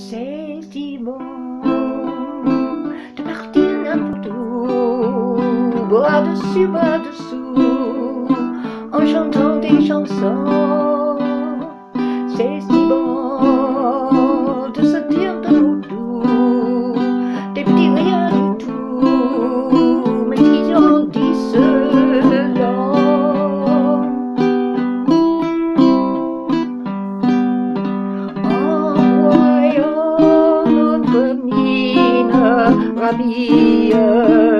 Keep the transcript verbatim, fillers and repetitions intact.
C'est si bon de partir n'importe où, boire dessus, boire dessous, en chantant des chansons. C'est si bon de se dire de mots doux, des petits rien du tout, mais qui grandissent lent. En voyant notre mine ravie,